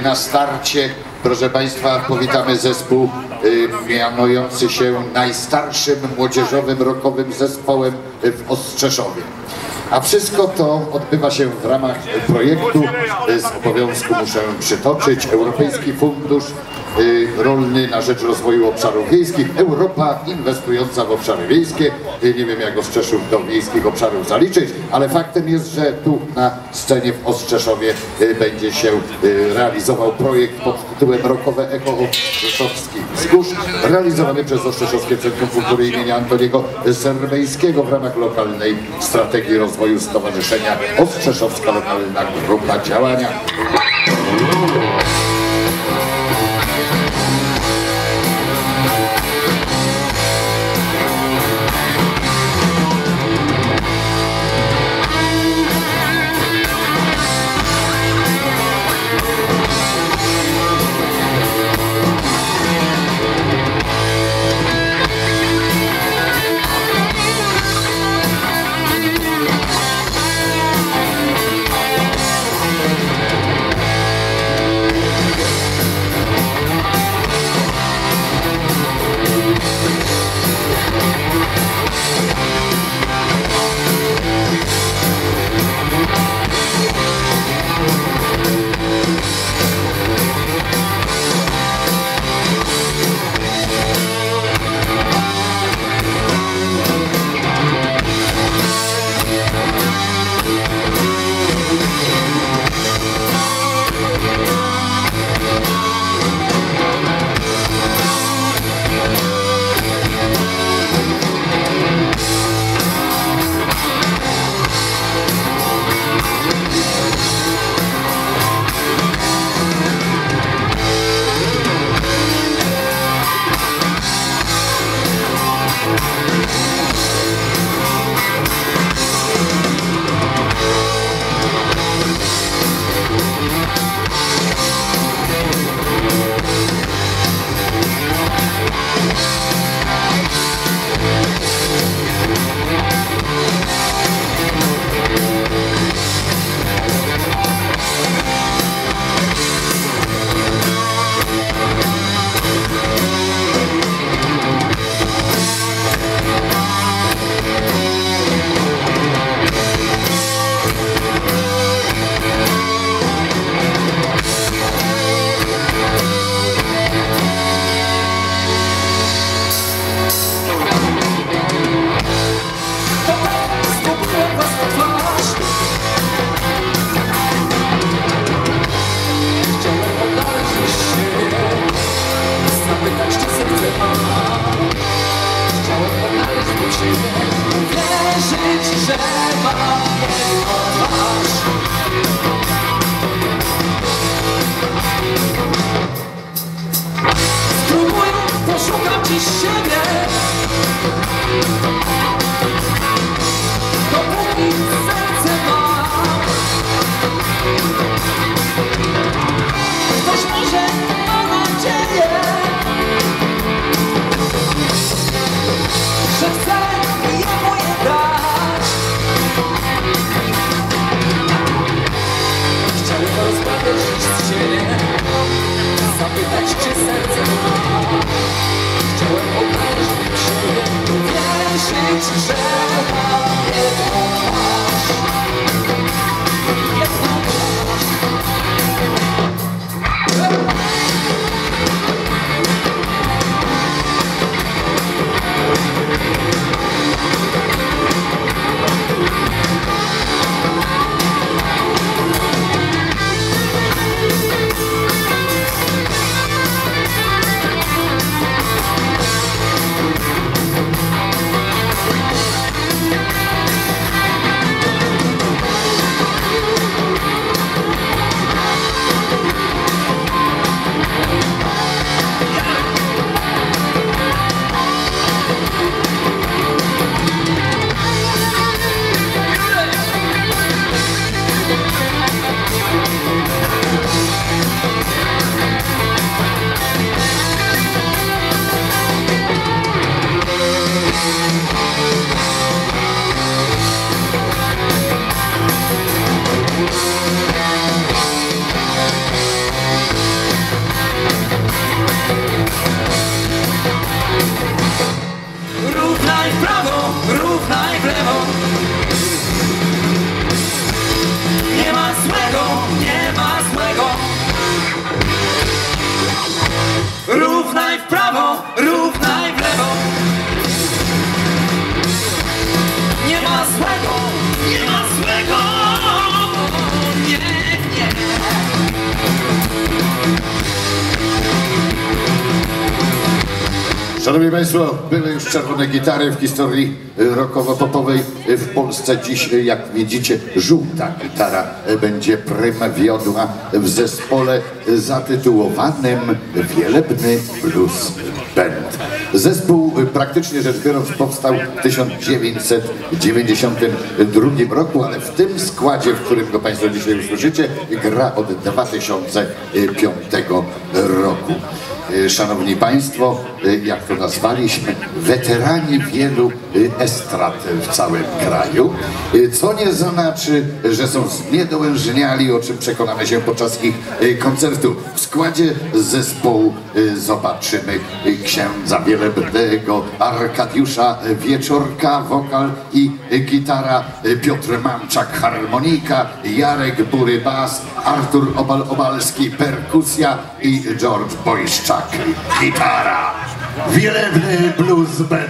Na starcie, proszę Państwa, powitamy zespół mianujący się najstarszym młodzieżowym rockowym zespołem w Ostrzeszowie. A wszystko to odbywa się w ramach projektu, z obowiązku muszę przytoczyć, Europejski Fundusz Rolny na rzecz Rozwoju Obszarów Wiejskich, Europa inwestująca w obszary wiejskie. Nie wiem, jak Ostrzeszów do wiejskich obszarów zaliczyć, ale faktem jest, że tu na scenie w Ostrzeszowie będzie się realizował projekt pod tytułem Rockowe Echo Ostrzeszowskich Wzgórz, realizowany przez Ostrzeszowskie Centrum Kultury imienia Antoniego Serwejskiego w ramach lokalnej strategii rozwoju Stowarzyszenia Ostrzeszowska Lokalna Grupa Działania. Szanowni Państwo, były już czerwone gitary w historii rockowo-popowej w Polsce. Dziś, jak widzicie, żółta gitara będzie prima wiodła w zespole zatytułowanym Wielebny Blues Band. Zespół, praktycznie rzecz biorąc, powstał w 1992 roku, ale w tym składzie, w którym go Państwo dzisiaj usłyszycie, gra od 2005 roku. Szanowni Państwo, jak to nazwaliśmy, weterani wielu estrad w całym kraju, co nie znaczy, że są zniedołężniali, o czym przekonamy się podczas ich koncertu. W składzie zespołu zobaczymy księdza Wielebnego, Arkadiusza Wieczorka, wokal i gitara, Piotr Mamczak, harmonika, Jarek Bury, bas, Artur Obal-Obalski, perkusja i George Bojszczak, gitara. Wielebny Blues Band.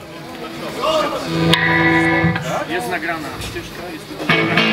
Jest nagrana ścieżka, jest tutaj nagrana.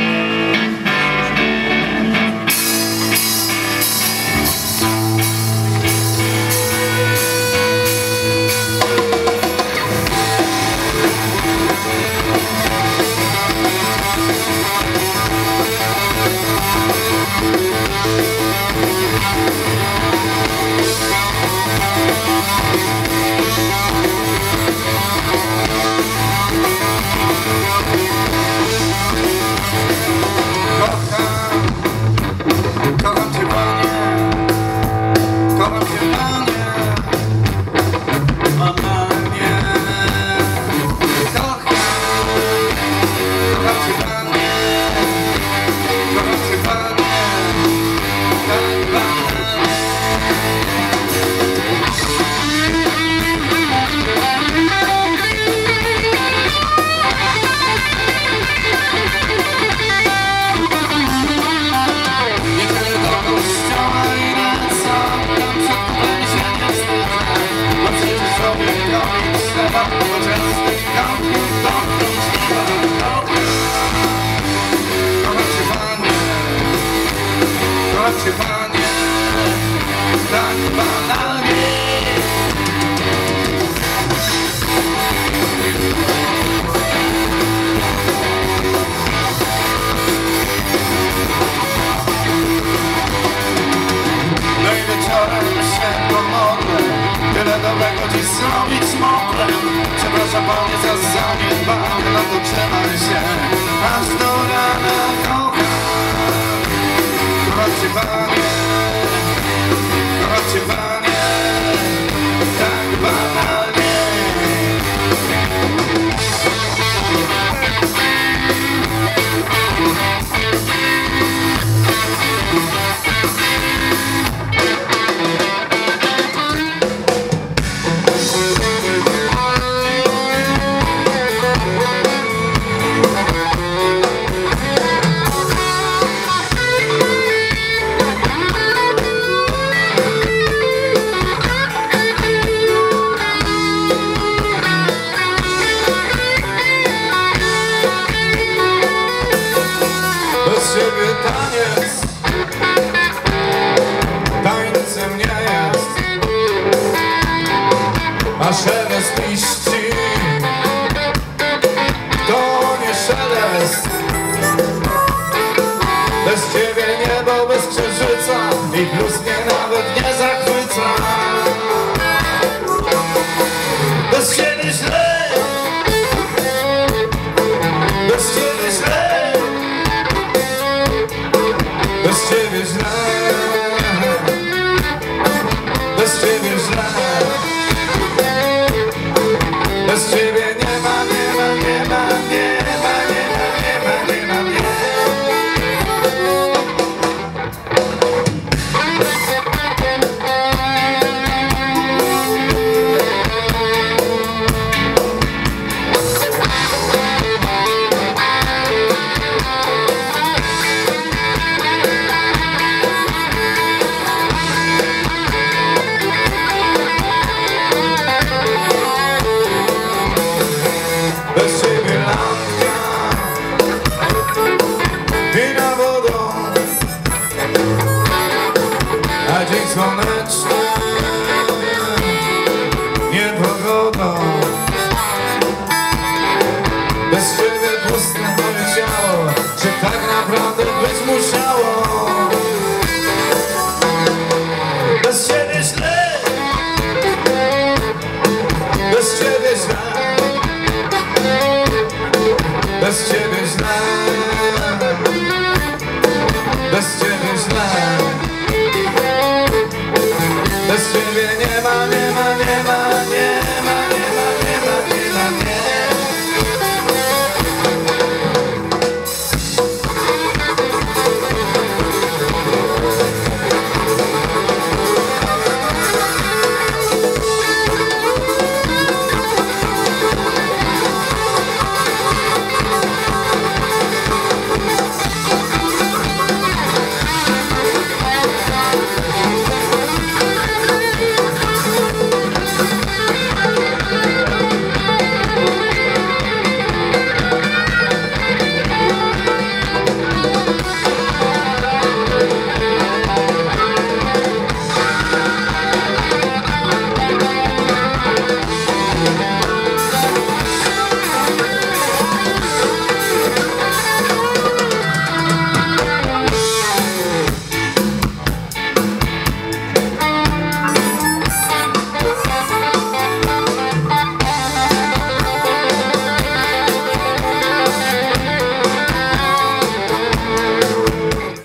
Przepraszam panie za zaniedbanie, no to trzymaj się aż do rana, kocham. Kocham cię panie, tak banalnie. Bez ciebie taniec tańcem nie jest, a szelest liści to nie szelest. Bez ciebie niebo bez księżyca i blues mnie nawet nie zachwyca. Bez ciebie źle, bez ciebie źle. Bez ciebie źle, bez ciebie źle, bez ciebie nie ma, nie ma, nie ma, nie ma, nie ma, nie ma, nie ma, nie ma. Bez ciebie lampka i na wodą, a dzień słoneczny